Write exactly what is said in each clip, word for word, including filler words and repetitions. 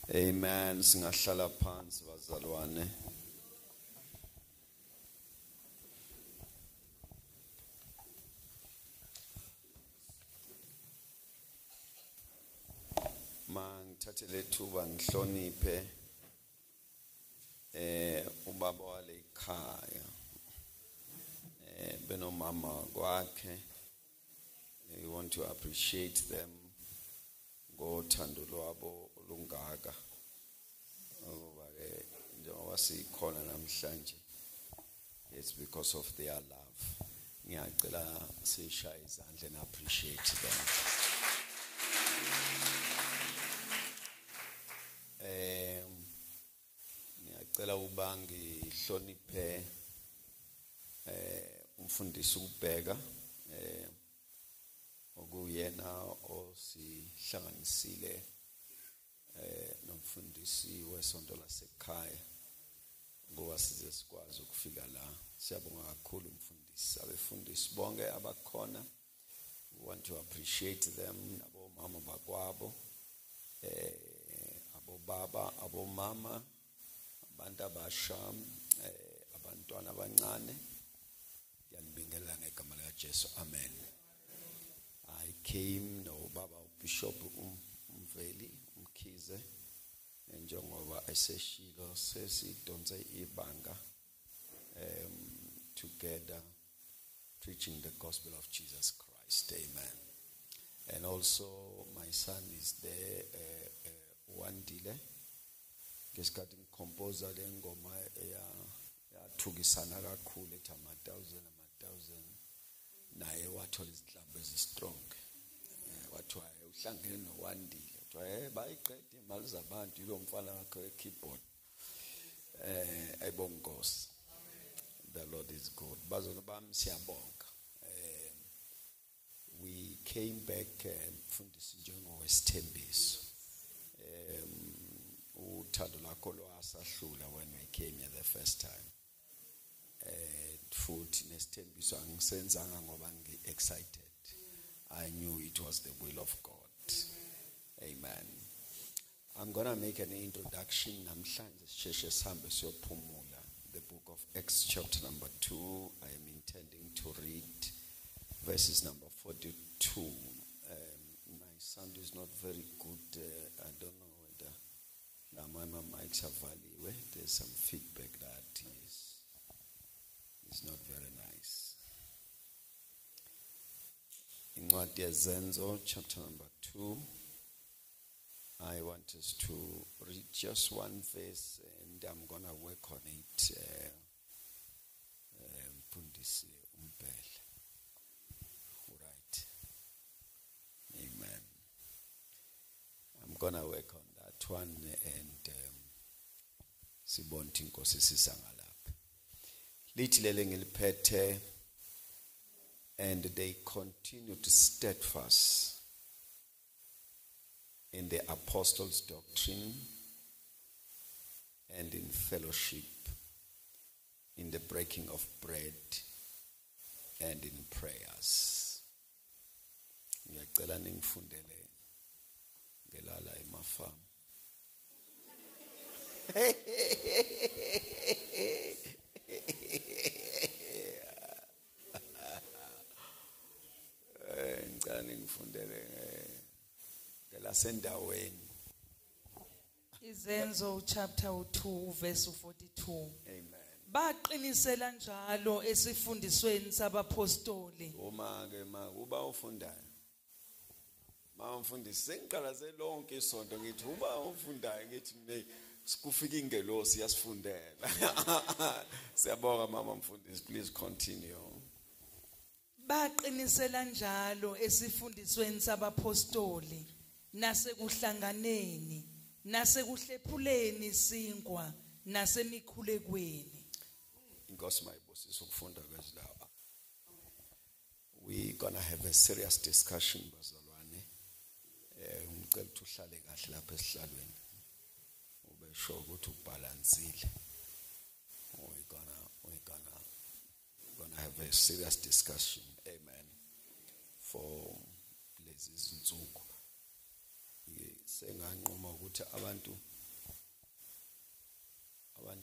Amen. Singahlala phansi bazalwane. Mangithathe lethuba ngihloniphe eh ubaba wale ekhaya. Eh benomama kwakhe. We want to appreciate them ngothando lwabo olungaka. Ngoba ke njengoba sikhona namhlanje, it's because of their love. Ngiyacela sishaya izandla and appreciate them. Eh ngiyacela uba ngihloniphe eh umfundisi uBheka eh okuyena osihlanganisile eh nomfundisi wesonto lasekhaya ngoba size sikwazi ukufika la. Siyabonga kakhulu umfundisi, abefundisi bonke abakhona. We want to appreciate them, abo mama bakwabo, eh abo baba, abo mama, abantu abasha, eh abantwana abancane. Ngiyanibingelela ngegama likaJesu. Amen. I came no baba Bishop Umveli Mkhize njengoba eseshilo sesidonse ibanga um together preaching the gospel of Jesus Christ. Amen. And also my son is there, uh, uh, Wandile ngesikhathi ngicomposer le ngoma yathukisana kakhulu ethi ama thousand ama thousand naye wathola izinhlamvu ezistrong. Wathiwa uhlangene noWandile, wathiwa hey bayiqede imali zabantu yilo mfana wakhe we-keyboard. Eh ayibongosi. The Lord is good. Bazona bami siyabonga. Eh we came back mfundisi njengowesithembiso. Um uthando lakho lwasahlula when we came here the first time. Eh futhi nesithembiso angisenzanga ngoba ngi-excited. I knew it was the will of God. Amen. I'm going to make an introduction. Namhlanje sisheshe sihambe siyophumula. The book of Acts chapter number two. I am intending to read verses number forty-two. Um, my sound is not very good. Uh, I don't know whether now my mics are valid. There's some feedback that is, is not very nice. Incwadi yeZenzo chapter number two. I want us to read just one verse and I'm going to work on it. Mfundisi uMbele. All right. Amen. I'm going to work on that one and um, sibonke inkosi sisangalapha. Lithi lele ngiliphethe. And they continued steadfast in the apostles' doctrine and in fellowship, in the breaking of bread and in prayers. Ngiyacela ningifundele ngelala emafamu. Ngicela ningifundele ngelasendaweni. Izenzo chapter two verse forty-two. Amen. Baqinisela njalo esifundisweni sabapostoli. Uma ke ma uba ufundayo. Ma umfundisi sengiqala selonke isonto ngithi uba ufundayo ngithi mne sikufika ingelosi yasifundela. Siyabonga mama mfundisi, please continue. Baqinisela njalo esifundisweni sabapostoli nasekuhlanganeni nasekuhlephuleni isinkwa nasemikhulekweni. Inkosi mayibusise ukufunda kwezilawa. We gonna have a serious discussion bazalwane. Eh ngicela ukuthi uhlale kahle lapha esihlalweni. Ube sure ukuthi ubalansile. We gonna we gonna gonna have a serious discussion. Amen. For lezi zinsuku. Senganqoma ukuthi abantu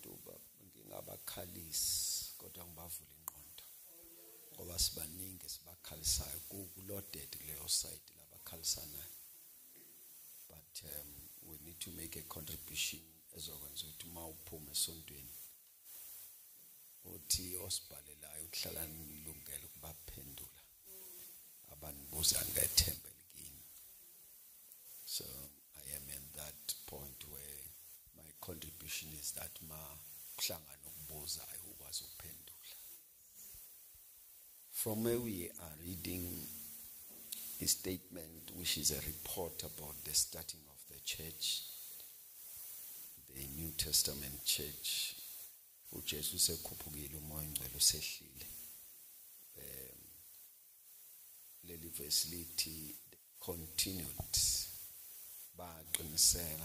abantu ngingabakhalisi kodwa ngibavula ingqondo ngoba sibaningi sibakhalisayo kuloded kuleyo side labakhalisanayo. But um, we need to make a contribution ezokwenza ukuthi uma uphuma esontweni uthi osibhalelayo ukuhlala nilungele ukubaphendula abanibuza ngethemba elikini. So I am in that point where my contribution is that ma kuhlangana ukubuzayo ukwazi ukuphendula. From where we are reading a statement which is a report about the starting of the church, the New Testament church, uJesu sekhuphukile umoya ngcwele usehlile. Um leli verse lithi continued baqinisela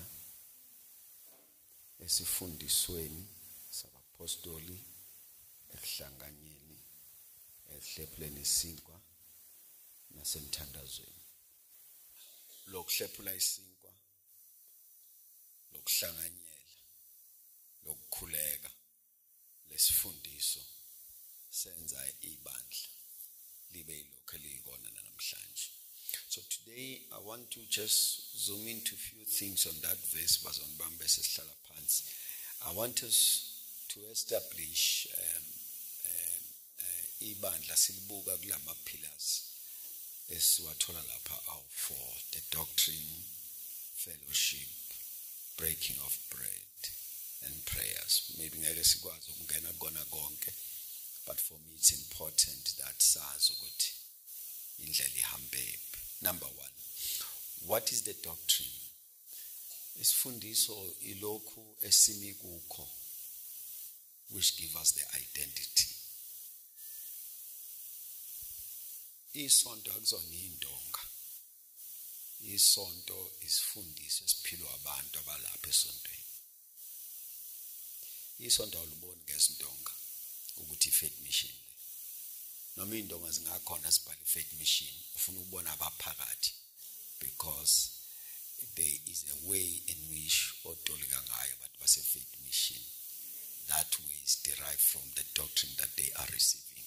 esifundisweni sabapostoli ekuhlanganyeni ehlephuleni isinkwa nasemthandazweni. Lokuhlephula isinkwa lokuhlanganyela lokukhuleka lesifundiso senza ibandla libe ilokho elikona namhlanje. So today I want to just zoom into a few things on that verse. I want us to establish um, um, uh, ibandla silibuka kulama pillars esiwathola lapha awu for the doctrine, fellowship, breaking of bread and prayers. Maybe ngeke sikwazi ukungena kona konke, but for me it's important that sazi ukuthi indlela ihambe. Number one, what is the doctrine? Isifundiso ilokhu esimi kukho which give us the identity. Isonto akuzona indonga. Isonto isifundiso esiphilwa abantu abalapha esontweni. Isonto awuliboni ngezindonga ukuthi faith mission le. Noma indonga zingakhona sibhale faith mission ufuna ukubona abaphakathi, because there is a way in which otolika ngayo abantu base faith mission. That way is derived from the doctrine that they are receiving.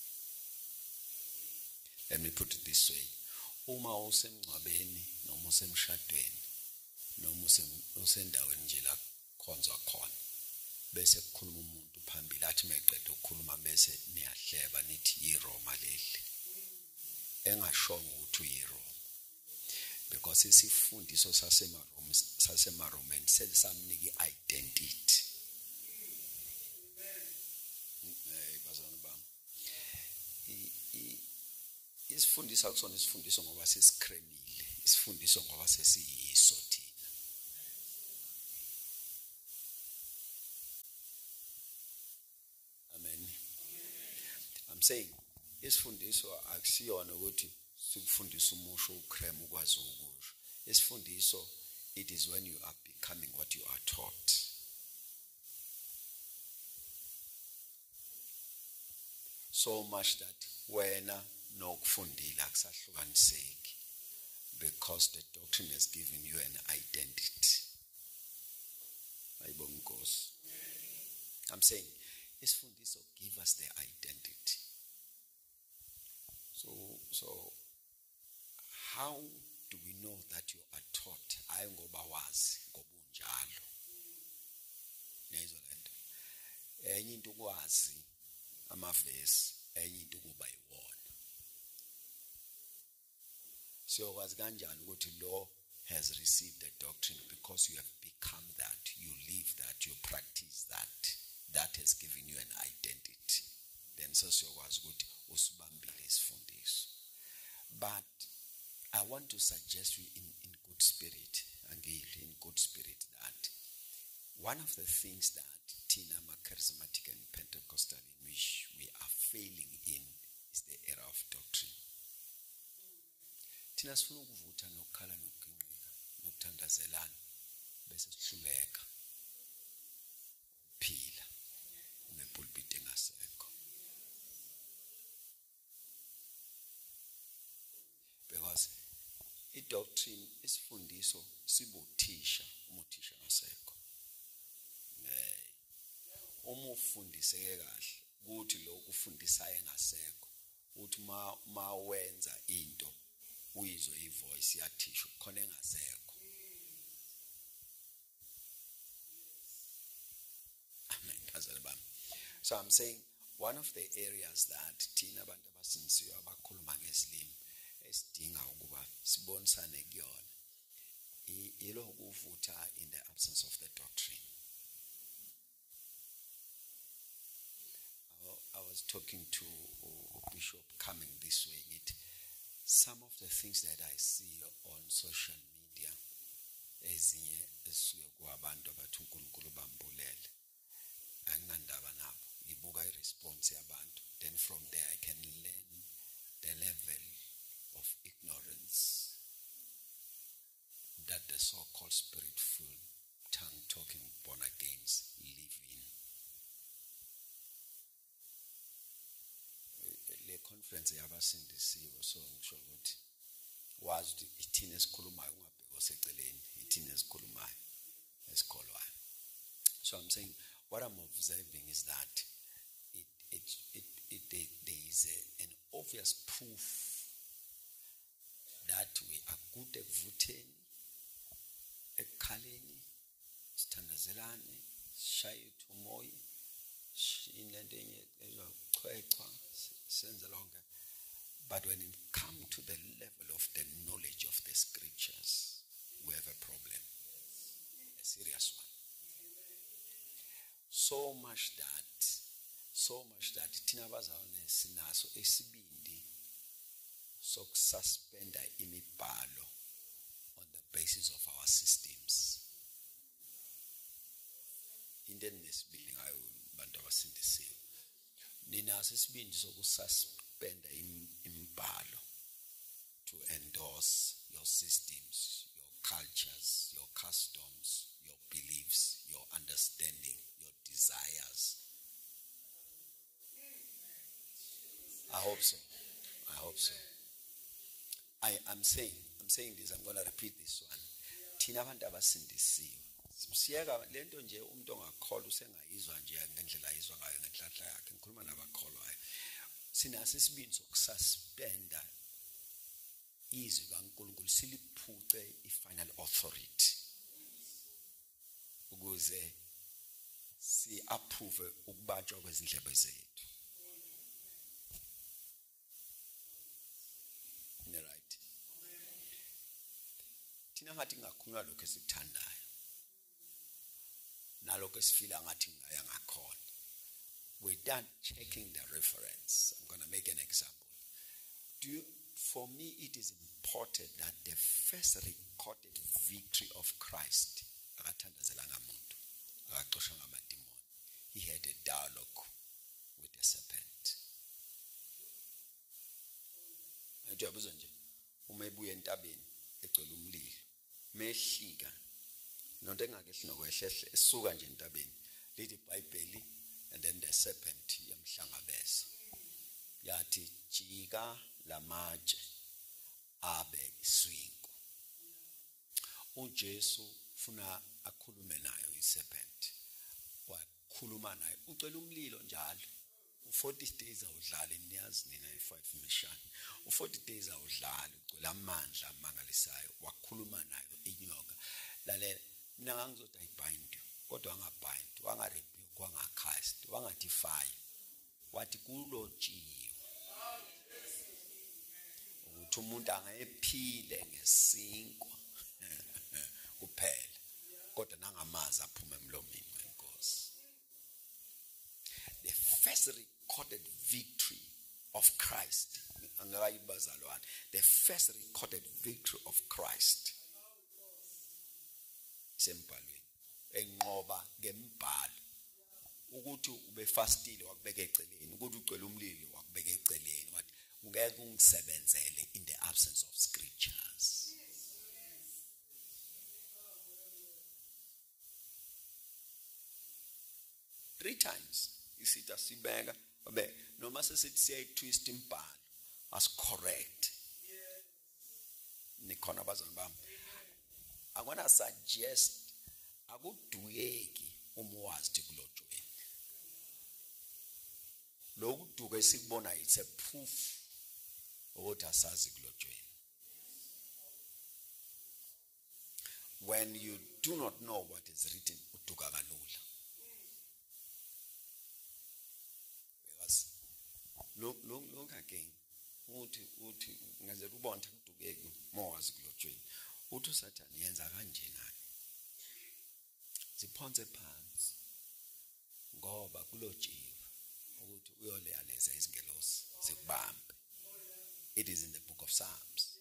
Let me put it this way. Uma usemncwabeni noma usemshadweni noma usendaweni nje la khonzwa khona bese kukhuluma umuntu phambili athi meqeda ukukhuluma bese niyahleba nithi yiRoma leli engashongo ukuthi uyiRoma, because isifundiso sasemaroma sasemaromeni selisamnika identity. Eh bazana bami, isifundiso akusona isifundiso ngoba sesikremile, isifundiso ngoba sesiyiso thina. Amen. I'm saying isifundiso akusiyona ukuthi sikufundisa umusho ukrem ukwazi ukusho. Isifundiso, it is when you are becoming what you are taught. So much that wena nokufundila akusahlukaniseki, because the doctrine has given you an identity. Ayibonga Nkosi. I'm saying isifundiso give us the identity. So so how do we know that you are taught? Hayi ngoba wazi ngoba unjalo. Niyizwa lento. Enye into ukwazi amavesi, enye into kuba yiwona. Siyokwazi kanjani ukuthi lo has received the doctrine? Because you have become that, you live that, you practice that. That has given you an identity. Then so siyokwazi ukuthi usibambile isifundiso. But I want to suggest you in, in good spirit, again, in good spirit, that one of the things that Tina charismatic and Pentecostal in which we are failing in is the era of doctrine. Tina sifuna ukuvutha nokukhala nokuqinqika nokuthandazelana bese sihluleka phila unepulpit engasekho. Because i-doctrine isifundiso sibuthisha umuthisha ngasekho. Eh uma ufundiseke kahle ukuthi lo kufundisayo engasekho uthi ma ma wenza into uyizwe ivoice yathisho khona engasekho. Amen. So I'm saying one of the areas that thina abantu abasindisiwe abakhuluma ngesilimi esidinga ukuba sibonisane kuyona ilo ukuvutha in the absence of the doctrine. I was talking to a bishop coming this way. It some of the things that I see on social media ezinye esuke kwabantu abathi uNkulunkulu bambulele anginandaba nabo ngibuka iresponse yabantu, then from there I can learn the level of ignorance that the so-called spirit-filled, tongue-talking born-agains live in. Le conference yabasindisiwe so ngisho ukuthi wazi ithina esikhulumayo ungabheka oseceleni, ithina esikhulumayo esikholwayo. So I'm saying what I'm observing is that it it it, it there, there is a, an obvious proof that we are good at voting. Ekhaleni sithandazelane shaye umoya inento enye ezochwechwa senze lonke, but when it come to the level of the knowledge of the scriptures we have a problem, a serious one. So much that so much that thina bazalwane sinaso esibindi sokususpenda imibhalo on the basis of our systems. Into nesibili ngayo bantu abasindisiwe. Ninaso isibindi sokususpenda imibhalo to endorse your systems, your cultures, your customs, your beliefs, your understanding, your desires. I hope so. I hope so. I am saying, I'm saying this, I'm going to repeat this one. Thina abantu abasindisiwe. Siyeka lento nje umuntu ongakholwa usengayizwa nje ngendlela ayizwa ngayo ngenhlanhla yakhe. Ngikhuluma nabakholwayo. Sinaso isibindi sokususpenda izwi kaNkulunkulu siliphuce i-final authority ukuze si approve ukubatshwa kwezindlebe zethu. Right. Thina ngathi ngakhuluma lokho esikuthandayo nalokho esifila ngathi ngaya ngakhona, without checking the reference. I'm going to make an example. Do you, for me it is important that the first recorded victory of Christ akathandazelanga umuntu akaxoshwa ngamadimoni, he had a dialogue with the serpent. Ngiyabuza nje uma ebuya entabeni egcwele umlilo mehlika nonto engakehli nokwehlehle esuka nje entabeni lithi iBhayibheli, and then the serpent yamhlangabeza yathi jika lamatshe abe iswinko. uJesu ufuna akhulume nayo iserpent, wakhuluma nayo ucela umlilo njalo forty days awudlala niyazi nina i-five mishani u-forty days awudlala ucela amandla amangalisayo, wakhuluma nayo inyoka. Lalela mina ngangizothi ayibind kodwa angabind, wangarebuke, wangacast, wangadefy, wathi kulotshiwe ukuthi umuntu angayephile ngesinkwa kuphela kodwa nangamazi aphuma emlomeni wenkosi. The first recorded victory of Christ, the first recorded victory of Christ isembhalweni enqoba ngembhalo ukuthi ube fastile wakubeka eceleni, ukuthi ucela umlilo wakubeka eceleni, wathi ungeke ungisebenzele in the absence of scriptures. Three times isitha sibeka babe noma sesithi siyayitwist imbhalo as correct. Nikhona abazali bami, I want to suggest akuduyeki uma wazi kulotshweni. lokhu esikubona it's a proof ukuthi asazi kulotshweni. When you do not know what is written, uduka kalula. Because look look look again. Uthi uthi ngaze ubone ukudukeke mowazi kulotshweni. Uthi uSathane yenza kanje nani. Ziphonse phansi. Ngoba kulotshiwe ukuthi uyoleyaleza izingelosi zikubambe. It is in the book of Psalms.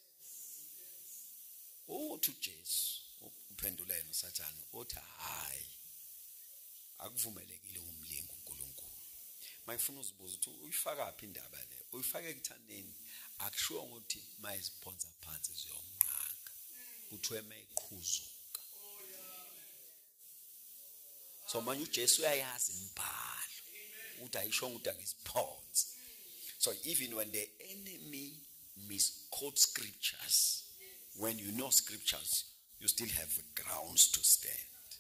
Uthi uJesu uphenduleni uSathane uthi hayi akuvumelekile umlingo uNkulunkulu. Mayifuna uzibuza ukuthi uyifaka phi indaba le? Uyifake ekuthandeni akushiwo ukuthi mayiziphonsa phansi ziyomnqaka. Kuthiwe mayiqhuzuka. So manje uJesu uyayazi imbhalo ukuthi ayisho ukuthi akisiphonsi. So even when the enemy misquotes scriptures, when you know scriptures, you still have grounds to stand.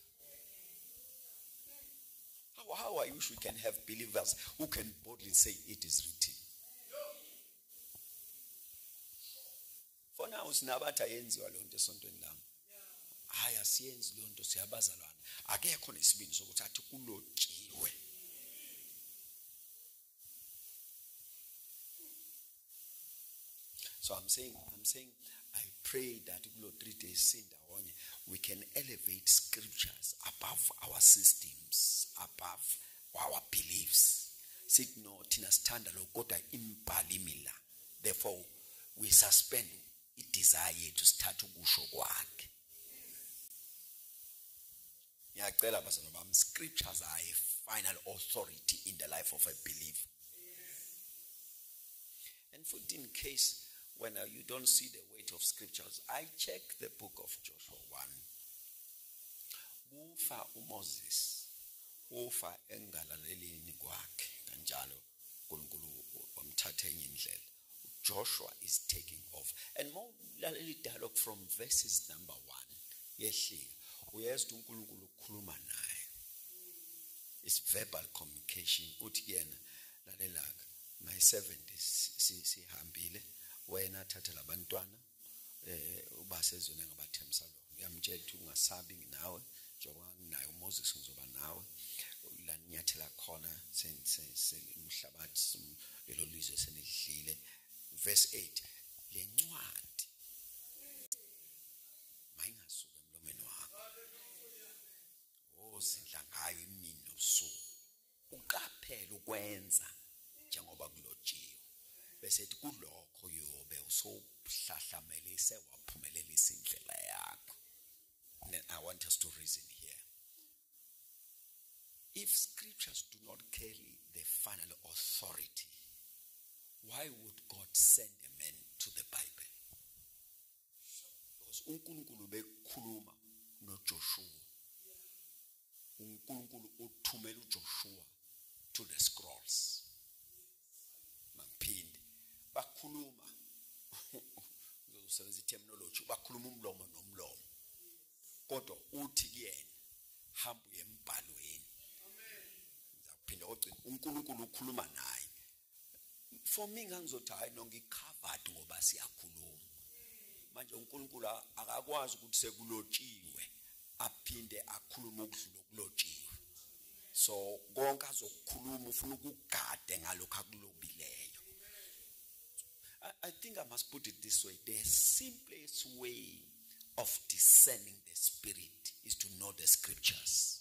How, how I wish we can have believers who can boldly say it is written. For now, sinabatha yenziwa lonto esontweni lami. Hayi asiyenzi lonto siyabazalwana. Akekho nesibindi sokuthi athi kulotshiwe. So I'm saying, I'm saying, I pray that three days we can elevate scriptures above our systems, above our beliefs. Sit no tina stand alogota imbalimila. Therefore, we suspend a desire to start to gusho kwakhe. Scriptures are a final authority in the life of a believer. And for in case when uh, you don't see the weight of scriptures, I check the book of Joshua one. Ufa uMoses, ufa engalaleleni kwakhe kanjalo uNkulunkulu wamthatha enye indlela. Joshua is taking off. And more laleli dialogue from verses number one. Yehlika uyazi uNkulunkulu ukukhuluma naye. It's verbal communication. Uthi yena lalelaka my servant is sihambile wena thatha labantwana eh ubasezweni ngabathemisa lo ngiyamtshela ukuthi ungasabi nginawe njengoba nginayo uMoses ngizoba nawe la nyathela khona sense umhlabathi lelo lizwe senidlile. Verse eight, lencwadi mayingasuka emlomeni wakho ozidla ngayo imini nobusuku uqaphela ukwenza njengoba kulotshiwe. Bese ethi kulokho yobe usohlahlamele waphumelelisa indlela yakho. Then I want us to reason here. If scriptures do not carry the final authority, why would God send a man to the Bible? Because uNkulunkulu bekhuluma noJoshua. uNkulunkulu uthumela uJoshua to the scrolls. Maphinde bakhuluma ngizosebenzisa terminology bakhuluma umlomo nomlomo. Kodwa uthi kuyena hamba uyembhalweni. Amen. Ngizaphinda ogcina uNkulunkulu ukhuluma naye. For me ngangizothi hayi nongicovered ngoba siyakhuluma. Manje uNkulunkulu akakwazi ukuthi sekulotshiwe aphinde akhuluma ukudlula okulotshiwe. So konke azokukhuluma ufuna ukugade ngalokho akulobileyo. I think I must put it this way. The simplest way of discerning the spirit is to know the scriptures.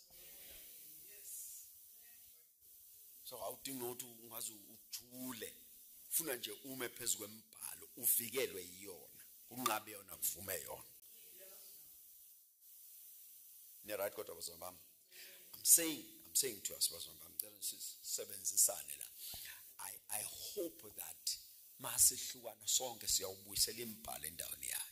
So how do you know to ungazi ujule funa nje ume phezu kwembhalo uvikelwe yiyona unqabe yona kuvume yona. Ne right kodwa bazobamba. I'm saying I'm saying to us bazobamba ngicela sisebenzisane la. I I hope that masihlukana sonke siyawubuyisela imbhalo endaweni yayo.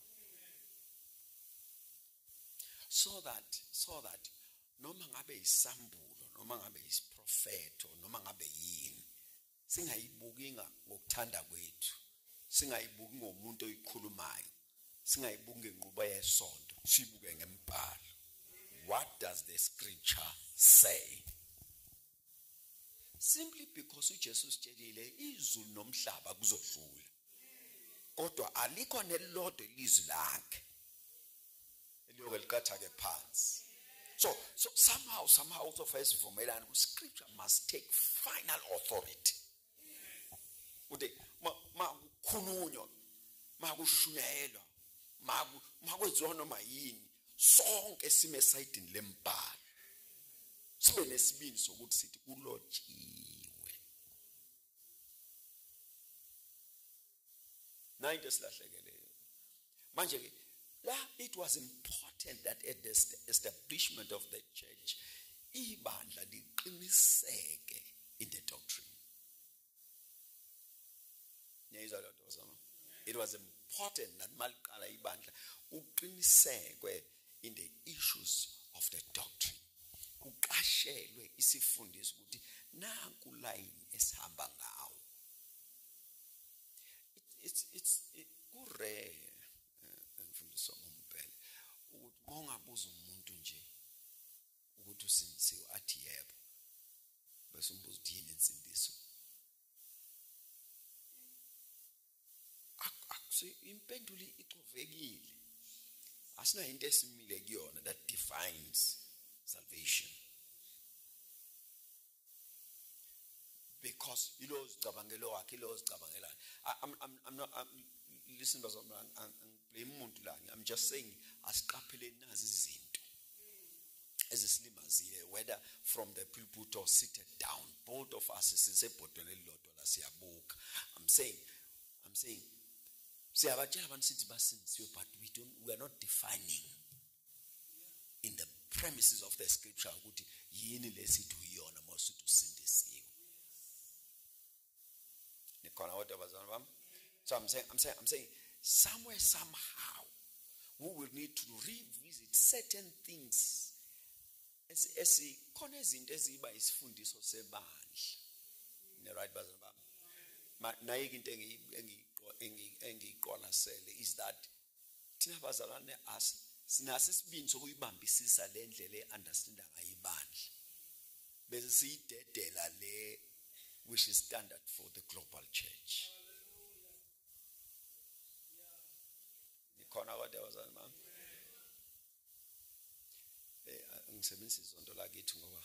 So that so that noma ngabe isambulo noma ngabe isiprofeto noma ngabe yini singayibuki ngokuthanda kwethu, singayibuki ngomuntu oyikhulumayo, singayibuki ngenqubo yesonto, sibuke ngembhalo. What does the scripture say? simply because uJesu usitshelile izulu nomhlaba kuzodlula kodwa alikho nelodwa ilizwi lakhe eliyoke liqhathake phansi. So, so somehow, somehow also first sivumelana ukuthi scripture must take final authority. Ude ma kukhulunywa, ma kushunyayelwa, ma ma kwenziwa noma yini, sonke sime esayidini lembhalo. Sibe nesibindi sokuthi sithi kulotshiwe. Nine esilahlekeleyo. Manje ke la it was important that at the establishment of the church ibandla liqiniseke in the doctrine. It was important that maliqala ibandla uqinisekwe in the issues of the doctrine. Uqashelwe isifundiso ukuthi nanku line esihamba ngawo. It's it's kurare emfundiso ngompela ukuthi mongabuza umuntu nje ukuthi usinisiwe athi yebo bese umbuzo uthi yini insindiso. Akusi impendulo ixovekile. Asina into esimile kuyona that defines salvation. Because you know zicabangelo wakhe lo zicabangela. I'm I'm I'm not I'm, listen but I'm I'm blame umuntu la. I'm just saying asiqaphele nazi izinto ezisilimazile whether from the pulpit or seated down. Both of us sisebhodweni elilodwa la siyabuka. I'm saying I'm saying siyabatshela abantu sithi basinisiwe but we don't we are not defining in the premises of the scripture ukuthi yini lesithi uyona masithi usindisiwe. Nikona what abazana bam? So I'm saying I'm saying I'm saying somewhere somehow we will need to revisit certain things as as khona izinto eziba isifundiso sebandla. Ne right bazana bam? Ma nayike into engi engiqwalasele is that thina bazalwane as sinase sibini sokuyibambisisa le ndlela eunderstanda ngayibandla bese siyidedela le which is standard for the global church. Nikhona kodwa bazalwane bami eh ngisebenzisa izonto lakithi ngoba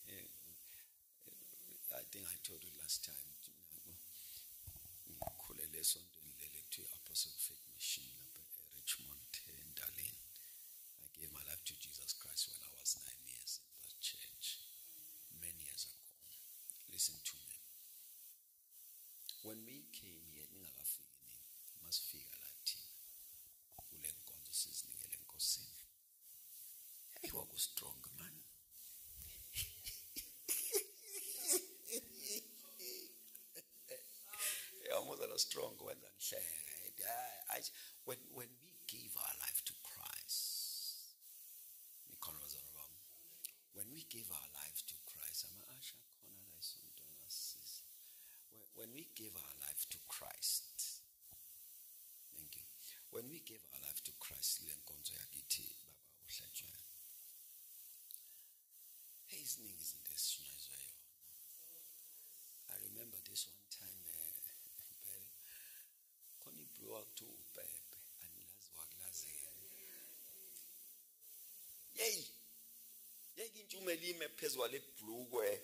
I think I told you last time ngikhulele esontweni lele kuthiwa Apostle Faith Mission lapha eRichmond eNdaleni. I gave my life to Jesus Christ when I was nine years in that church many years ago. Listen to me. When we came here ningakafiki nini masifika la thina kule nkonzo sizinikele enkosini. Hey waku strong man. Almost a strong when I when when we gave our life to Christ, when we gave our life to Christ, when we gave our life to Christ, thank you. When we gave our life to Christ, I remember this one time. Koni blew out to Pepe and Lazwaglaze. Yay! Yay, Ginchumelime Pezwale Blue.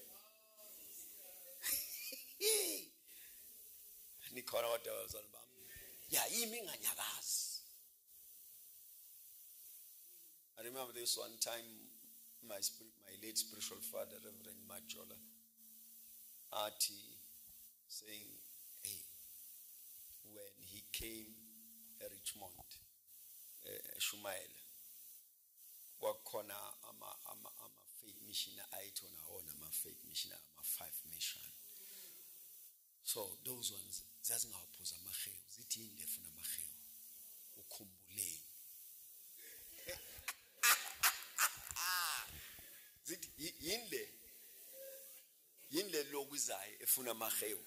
Nicola was on Bam. Ya, Yiming and Yagas. I remember this one time, my spirit, my late spiritual father, Reverend Majola, Artie, saying, hey, when he came to Richmond, uh, Shumail, wakona ama ama ama faith missioner aitona ona ama faith missioner ama five mission. So those ones zazingawaphuza amaheo zithi indle funa amaheo ukhumbuleni. Zithi indle indle lokwizayo efuna amaheo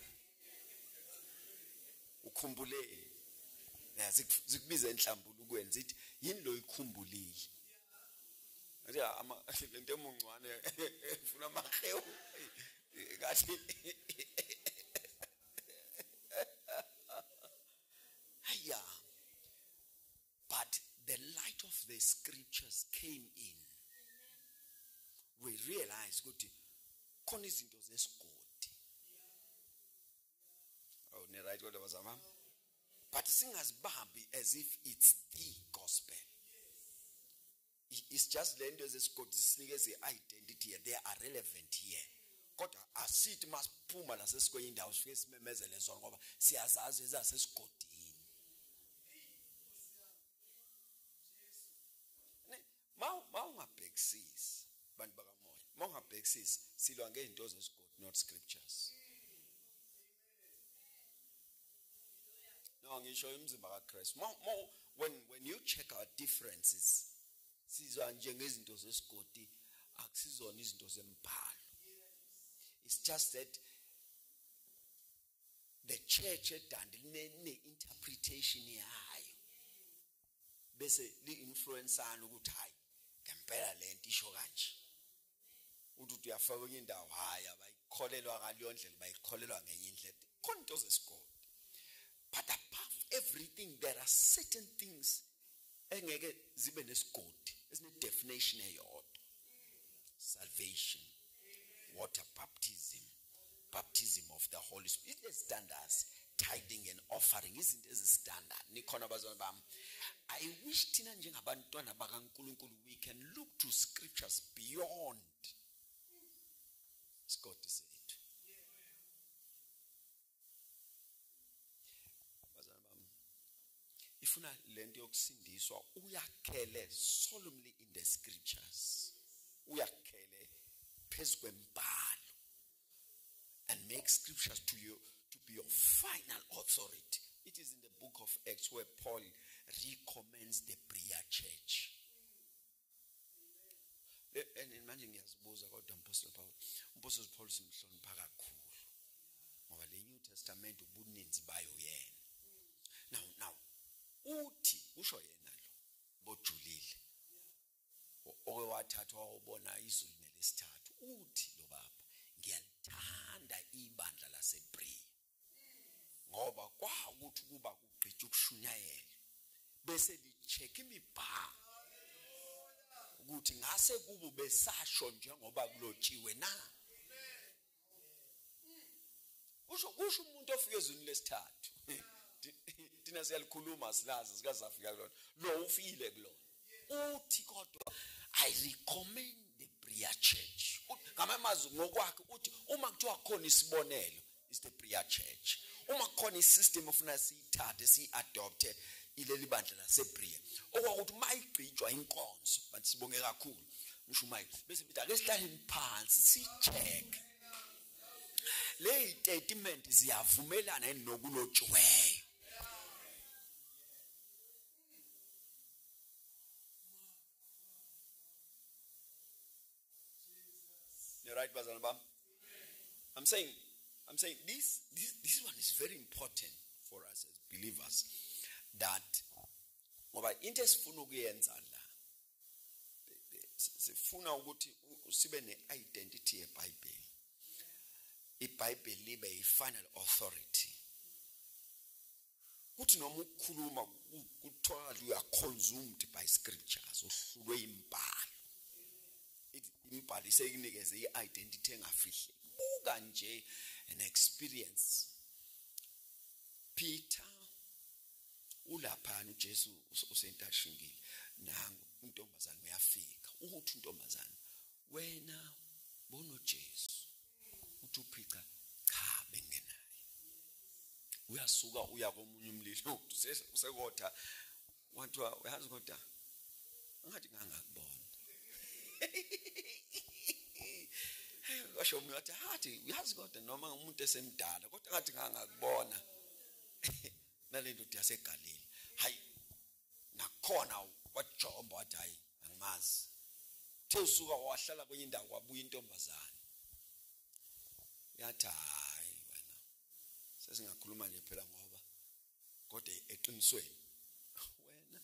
ukhumbuleni. Na zikubiza enhlambulukweni zithi yini lo ikhumbulile. Athi ama lento emuncwane efuna amaheo Kathi yeah. But the light of the scriptures came in. We realized ukuthi khona izinto zesigodi. Oh, ne right kodwa bazama. But singazibambi as if it's the gospel. It's just the end of the scripture. Sinikeze identity here. They are relevant here. Kodwa asithi masiphuma la sesikwenye indawo sifike simemezele zona ngoba siyazazi ezasesigodini. Ne ma ma ungabhekisisi bantu bakamoya. Ma ungabhekisisi silwa ngezinto zesigodi not scriptures. No, ngisho imizimba kaChrist. When when you check our differences sizwa njengezinto zesigodi akusizona izinto zembhalo. It's just that the church edande line interpretation yayo bese li influence ana ukuthi hayi ngempela lento isho kanje ukuthi uyafaka kwenye indawo hayi abayikholelwa ngaleyo ndlela bayikholelwa ngenye indlela khona into zesigodi. But above everything there are certain things engeke zibe nesigodi esine definition eyodwa. Salvation, water baptism, baptism of the Holy Spirit. It is standards, tithing and offering izinto ezistandard. Nikhona bazona bami. I wish thina njengabantwana bakaNkulunkulu we can look to scriptures beyond isigodi sethu. Bazona bami. Ifuna lento yokusindiswa uyakhele solemnly in the scriptures. Uyakhele phezu kwembhalo and make scriptures to you to be your final authority. It is in the book of Acts where Paul recommends the Berea church. And imagine ngiyazibuza kodwa Apostle Paul, Apostle Paul simhlonipha kakhulu. Ngoba le New Testament ubuninzi bayo yena. Now now uthi usho yena lo bojulile. Owathathwa ubona izulu nelesithathu uthi lo baba ngiyalithanda ibandla laseBreya ngoba kwa ukuthi kuba kugqitha ukushunyayela bese licheck imibhalo ukuthi ngase kubu besasho njengoba kulotshiwe na usho kusho umuntu ofike ezweni lesithathu thina siyalikhuluma silazi sikazafika kulona lo ufile kulona uthi kodwa I recommend the Berea church. Ngamamazi ngokwakhe uthi uma kuthiwa khona isibonelo is the Berea church. Uma khona isystem ofuna siyithathe siyiadopte ileli bandla laseBreya. Okwakuthi mayigcitshwa inkonzo bathi sibonge kakhulu. Ngisho mayi bese bithi ake sihlale phansi sicheck. Le statement ziyavumelana nokulotshiweyo. You're right, Bazanabam. I'm saying, I'm saying this, this, this one is very important for us as believers. That, ngoba into esifuna ukuyenza la, sifuna ukuthi sibe ne-identity yeBhayibheli. iBhayibheli libe yi-final authority. Kuthi noma ukukhuluma kuthiwa you are consumed by scriptures, uhlulwe imbhalo. Imbhalo isekunikeze i-identity engafihle. Buka nje an experience. Peter ulaphana uJesu usentashingile nangu intombazane uyafika uthi intombazane wena bono Jesu uthi uPeter cha bengenaye uyasuka uya komunye umlilo usekotha wathiwa uyazi kodwa ngathi ngangakubona kasho mina wathi hathi uyazi kodwa noma umuntu esemdala kodwa ngathi ngangakubona nalento ukuthi yaseGalile hayi nakhona wajomba wathi hayi angimazi the usuka wahlala kwenye indawo kwabuya intombazane yathi hayi wena sesingakhuluma nje phela ngoba kodwa eqinisweni wena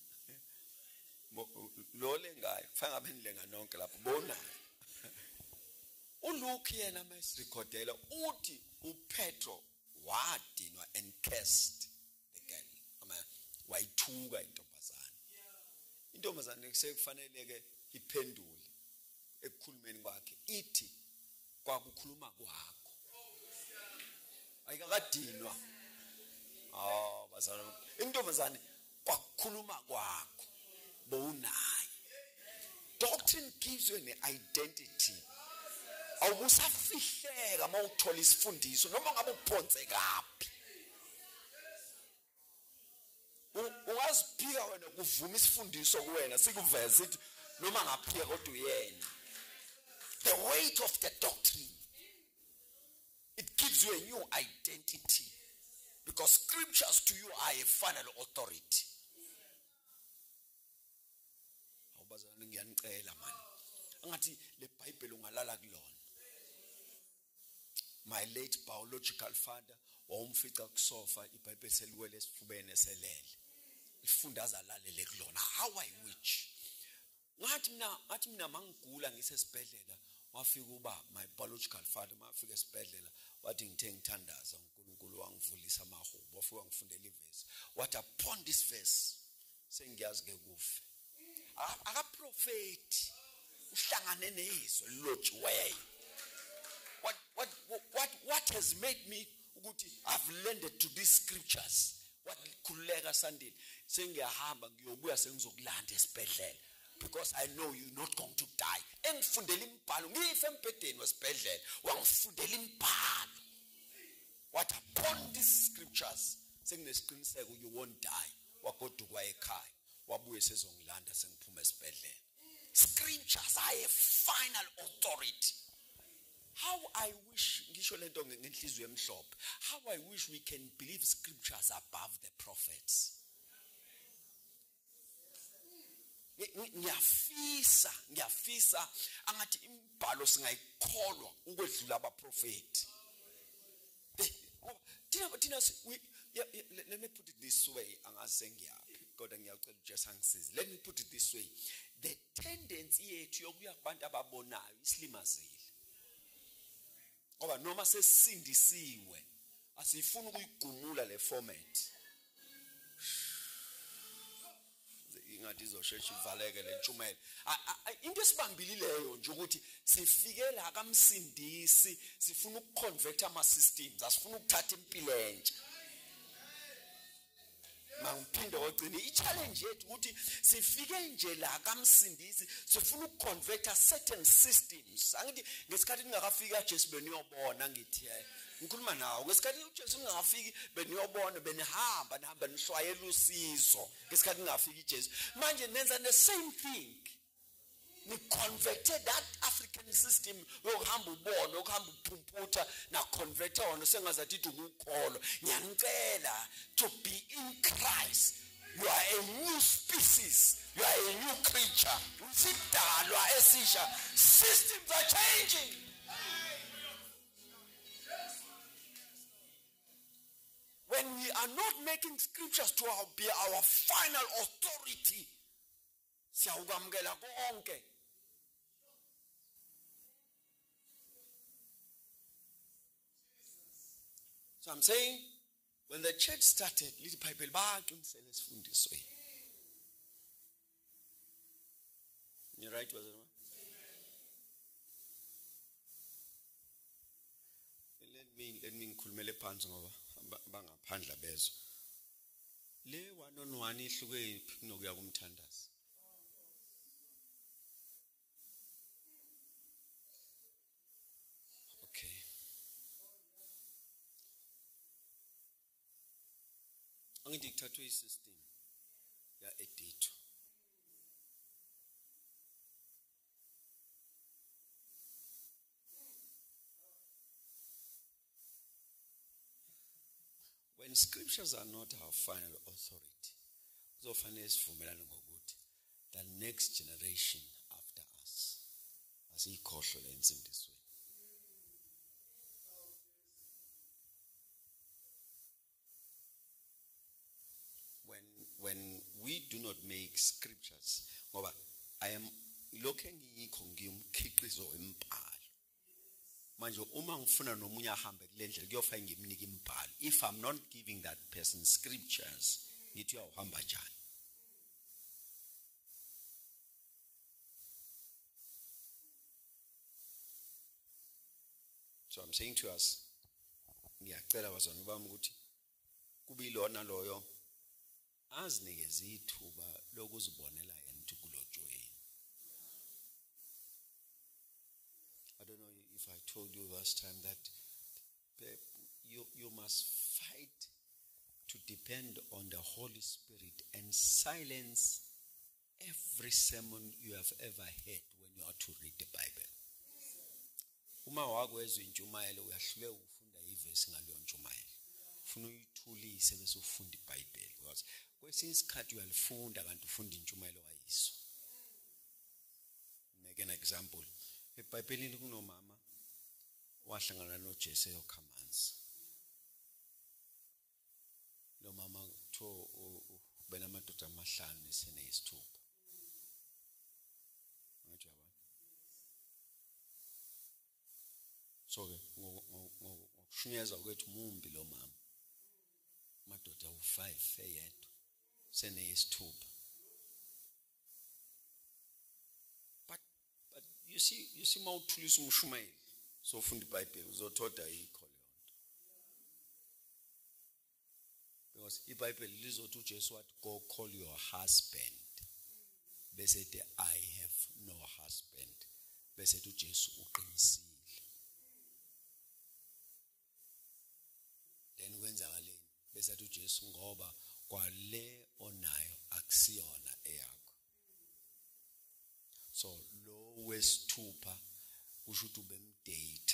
lo lengayo kufanele ngabe nilenga nonke lapho bona uLuke yena mayisirekhodela uthi uPetro wadinwa and cursed the girl ama wayithuka intombazana intombazana sekufanele ke iphendule ekukhulumeni kwakhe ithi kwakukhuluma kwakho ayikakadinwa ah bazalwane intombazana kwakukhuluma kwakho bowunayo doctrine gives you an identity awusafihleka mawuthola isifundiso noma ngabe uphonse kaphi ungaziphika wena kuvuma isifundiso kuwena sikuveza sithi noma ngaphika kodwa uyena the weight of the doctrine it gives you a new identity because scriptures to you are a final authority awubazana ngiyanicela manje angathi le bible ungalala kulona my late biological father wawumfica kusofa iBhayibheli seliwele esifubeni eselele ifundaza alalele kulona how I wish ngathi mina ngathi mina mangigula ngisesibhedlela wafika uba my biological father mafika esibhedlela wathi ngithe ngithandaza uNkulunkulu wangivulisa amahubo wafika ngifundela ivesi what upon this verse sengiyazi ke kufe aka prophet uhlangane nezwi lilotshiweyo what what what what has made me ukuthi I've learned to these scriptures what khuleka sandile sengiyahamba ngiyobuya sengizokulanda esibhedlela because I know you're not going to die engifundela imibhalo ngife empedeni wesibhedlela wangifundela imibhalo what upon these scriptures senginesiqiniseko you won't die wagodukwa ekhaya wabuye sezongilanda sengiphuma esibhedlela scriptures are a final authority how I wish ngisho lento ngenhliziyo emhlophe how I wish we can believe scriptures above the prophets ngiyafisa ngiyafisa angathi imibhalo singayikholwa ukwedlula abaprofeti thina thina let me put it this way angaze ngiyaphi kodwa ngiyacela uJesu angisize let me put it this way the tendency yethu yokuya kubantu ababonayo islimazile ngoba noma sesindisiwe asifuni ukuyigumula le format ingathi izosheshe ivaleke le ntshumayelo into esibambilileyo nje ukuthi sifike la kamsindisi sifuna ukuconvert ama systems asifuna ukuthatha impilo entsha mangiphinde ogcine i-challenge yethu ukuthi sifike nje la kamsindisi sifuna ukuconvert certain systems angithi ngesikhathi ningakafika Jesu beniyobona ngithi ngikhuluma nawe ngesikhathi uJesu ngingafiki beniyobona benihamba nihamba nishwayela usizo ngesikhathi ngingafiki iJesu manje nenza the same thing ni converted that African system yokuhamba ubona ukuhamba uphumputha na converter wona sengazathi ukukholwa ngiyanicela to be in Christ you are a new species you are a new creature usidalwa esisha systems are changing when we are not making scriptures to our, be our final authority siyawukamkela konke so I'm saying when the church started little Bible baqinisele esifundisweni you right was it let me let me ngikhulumele phansi ngoba bangaphandla bezwe le one on one ihluke iphi kunokuya kumthandazo okay angithi kuthathwe isystem ya editho when scriptures are not our final authority kuzofanele sivumelane ngokuthi the next generation after us asiyikhohlwe lensindisweni when when we do not make scriptures ngoba I am lokho engikho ngiyumkhiqizo wempalo manje uma ngifuna nomunye ahambe kule ndlela kuyofika ngimnike imbhalo. If I'm not giving that person scriptures, ngithi uyahamba njani? So I'm saying to us, ngiyacela bazalwane bami ukuthi kube ilona loyo azinikeze ithuba lokuzibonela yena ukuthi kulotshweni. I don't know if I told you last time that you, you must fight to depend on the Holy Spirit and silence every sermon you have ever heard when you are to read the Bible. Uma wakwezwe intshumayelo uyahluleka ukufunda ivesi ngaleyo ntshumayelo. Ufuna uyithulise bese ufunda iBhayibheli because kwesinye isikhathi uyalifunda kanti ufunda intshumayelo kayiso. Make an example. eBhayibhelini kunomama wahlangana noJesu eyoKhamanzi. Lo mama kuthiwa benamadoda amahlanu nesene yisithupha. Ngajabana. So ke ngokushunyezwa kwethu mumbi lo mama. Madoda u five eyedwa sene yisithupha. You see, you see mawuthulisa umshumayeli so ufunda iBhayibheli uzothoda ikho le nto. Because iBhayibheli lizothi uJesu wathi go call your husband. Bese the I have no husband. Bese uJesu uqinisile. Then kwenzakaleni? Bese uJesu ngoba kwale onayo akusiyona eyakho. So lo wesithupha kusho ukuthi ubemdate.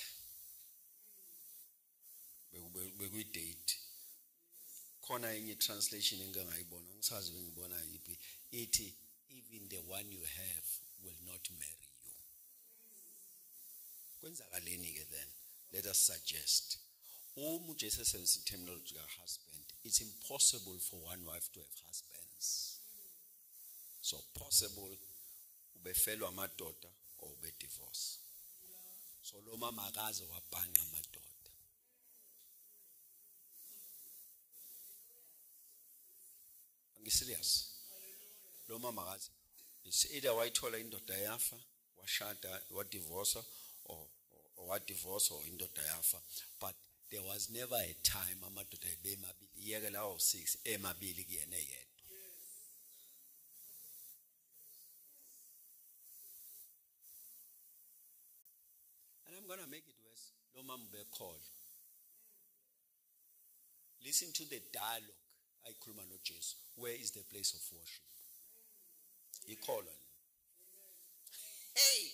Bekuyi date. Khona enye translation engangayibona ngisazi bengibona yipi ithi even the one you have will not marry you. Kwenzakaleni ke then? Let us suggest. Uma uJesu esebenzisa terminology ka husband, it's impossible for one wife to have husbands. So possible ubefelwa amadoda or ube divorce. So lo mama akaze wabhanqa amadoda. Ngiserious. Lo mama akaze. It's either wayithola indoda yafa, washada, wa divorce or or wa divorce or indoda yafa. But there was never a time amadoda ebemabili yeke lawo six emabili kuyena yedwa. I'm going to make it worse. Lo mama ubekholwa. Listen to the dialogue ayikhuluma noJesu. Where is the place of worship? Ikholwa. Hey.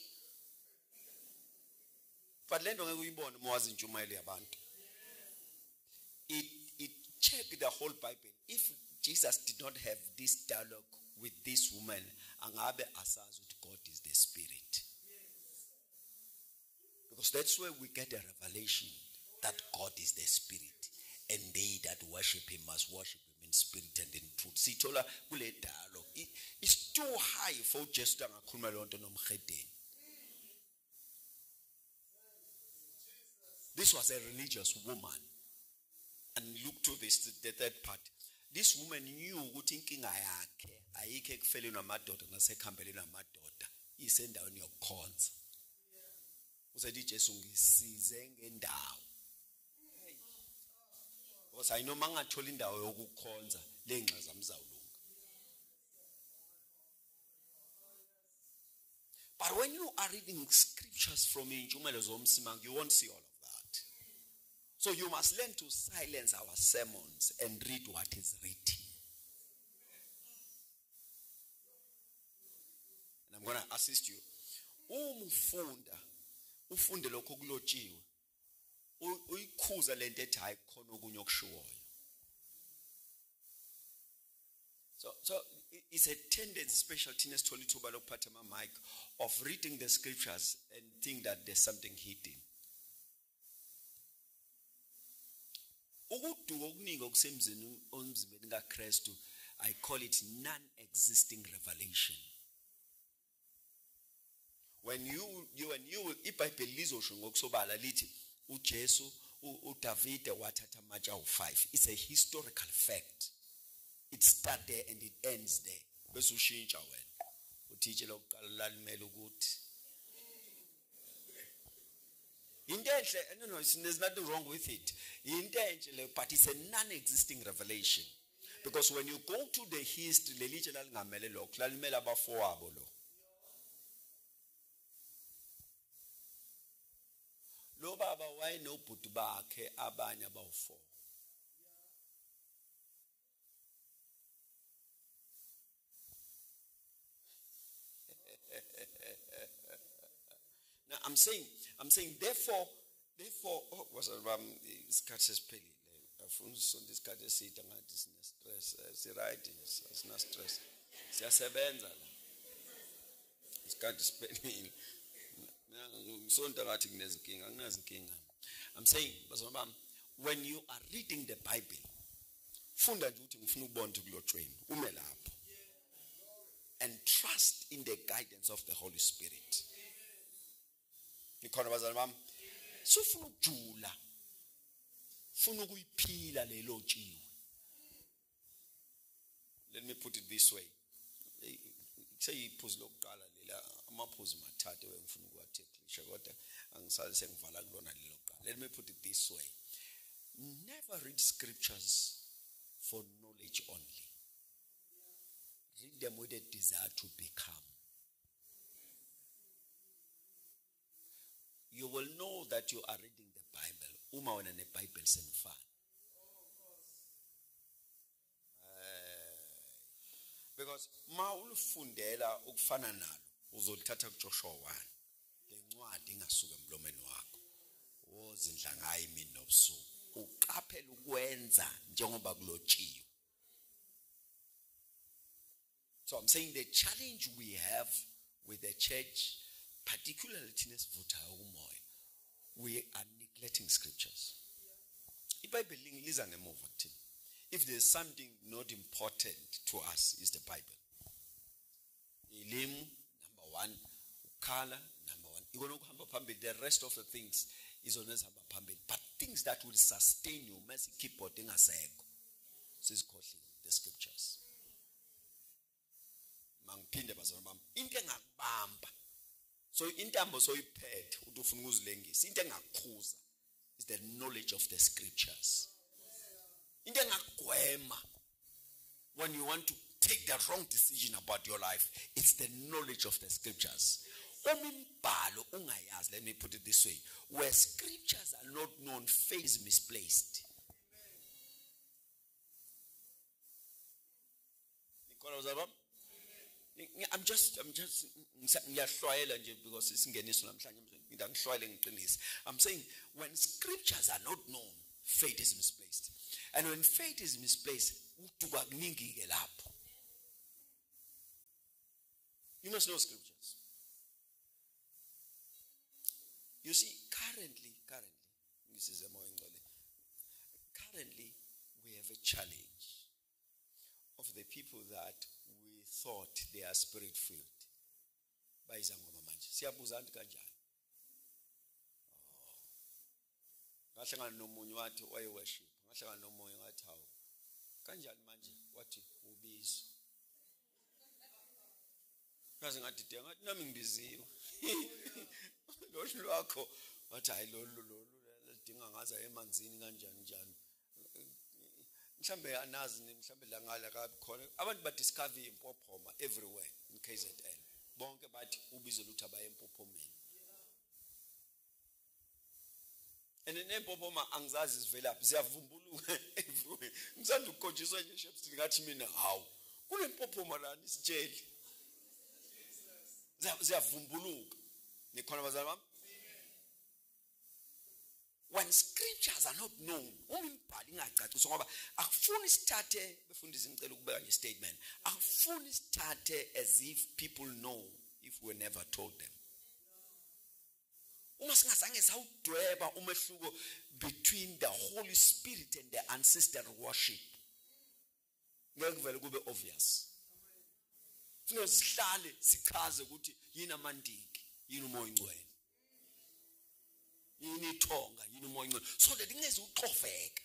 But lento ngeke uyibone mwazi intshumayelo yabantu. It it check the whole Bible. If Jesus did not have this dialogue with this woman, angabe asazi ukuthi God is the Spirit. Because that's where we get a revelation that God is the Spirit, and they that worship Him must worship Him in spirit and in truth. See, tola kule dialogue. It, it's too high for just to ngakhuluma lonto nomkhedeni. This was a religious woman, and look to this, the third part. This woman knew ukuthi inkinga yakhe ayikho ekufeleni amadoda nasekhambeleni amadoda, isendaweni yokukhonza. Usathi Jesu ngisize ngendawo. Because I know mangathola indawo yokukhonza lengxa zamzawulunga. But when you are reading scriptures from injumelo zomsimang, you won't see all of that. So you must learn to silence our sermons and read what is written. And I'm going to assist you. Umufunda ufunde lokho kulotshiwe uyikhuza lento ethi hayi khona okunye okushiwoyo. So so it's a tendency, special thing as told ithuba lokuphatha ama mic, of reading the scriptures and think that there's something hidden. Ukuduka okuningi okusemzini omzibeni kaKristu, I call it non-existing revelation. When you you and you iBhayibheli lizosho ngokusobala lithi uJesu uDavide wathatha amatshe awu five. It's a historical fact. It starts there and it ends there. Bese ushintsha wena uthitshe lokuqala lalimele ukuthi into enhle, no no, there's nothing wrong with it. Into enhle, but it's a non-existing revelation. Because when you go to the history, lelitshe lalingamele lokho, lalimele abafowabo lo. Lo baba wayenobhuti bakhe abanye abawu-four. Now I'm saying, I'm saying, therefore, therefore, oh, was um, isikhathi sesiphelile. Afuna usonto isikhathi eside ngathi sine stress, si right, sina stress. Siyasebenza la. Isikhathi siphelile. Sonto ngathi kunezinkinga, anginazinkinga. I'm saying, bazalwane bami, when you are reading the Bible, funda nje ukuthi ngifuna ukubona ukuthi kulotshweni, ume lapho. And trust in the guidance of the Holy Spirit. Nikhona bazalwane bami, sufuna ukujula. Funa ukuyiphila le lotshiwe. Let me put it this way. Say iphuzu lokuqala lela amaphuzu mathathu engifuna ukuwatheklisha kodwa angisale sengivala kulona lelo qala. Let me put it this way. Never read scriptures for knowledge only. Read them with a desire to become. You will know that you are reading the Bible. Uma wena ne Bible senifana. Because ma ulufundela ukufana nalo uzolithatha kuJoshua one. Lencwadi ingasuka emlomeni wakho. Wozindla ngayi imini nobusuku. Uqaphela ukwenza njengoba kulotshiwe. So I'm saying the challenge we have with the church, particularly tinesivuthayo kumoya, we are neglecting scriptures. iBhayibheli lingiliza ngemuva kuthini. If there's something not important to us, is the Bible. Ilimu, number one. Ukhala, number one. Igona ukuhamba phambili. The rest of the things is always hamba phambili. But things that will sustain you, must keep putting aseko. Says the scriptures. Mangphinde bazalwane bami. Into engakubamba. So intambo soyiphethe uthi ufuna ukuzilengisa. Into engakukhuza is the knowledge of the scriptures. Into engakugwema when you want to take the wrong decision about your life, it's the knowledge of the scriptures. Umimbhalo ungayazi, let me put it this way. Where scriptures are not known, faith is misplaced. I'm just, I'm just, because it's I'm saying when scriptures are not known, faith is misplaced. And when faith is misplaced, you must know scriptures. You see, currently, currently, this is a more currently, we have a challenge of the people that we thought they are spirit filled. By Zangoma Manji. Siabuzant Kanjan. Oh. Nahlangana nomunye wathi waye worship. Nahlangana nomunye wathi hawo. Kanjani manje wathi ubizo. Ngaze ngathi de ngathi nami ngibiziwe. Lo lwakho wathi hayi lo lo lidinga ngaza emanzini kanjani njani. Mhlambe anazi mhlambe la ngala kakhona abantu ba discover impophoma everywhere in K Z N. Bonke bathi ubizo luthi abaye empophomeni. And nempophoma angizazi zivelaphi ziyavumbuluka everywhere. Ngisanda ukukhonjiswa nje shepherd ngathi mina hawu kunempophoma lana isitsheli. Ziyavumbuluka. Nikhona bazalwane bami? When scriptures are not known, umbhalo ingacaciswa ngoba akufuni sithathe befundisi ngicela ukubeka nje statement. Akufuni sithathe as if people know if we never told them. Uma singazange sawudweba umehluko between the Holy Spirit and the ancestral worship. Ngeke vele kube obvious. Kufanele sihlale sichaze ukuthi yini amandiki, yini umoya ingcwele. yini ithonga yini umoya ingcwele so that ingeze uxoveka.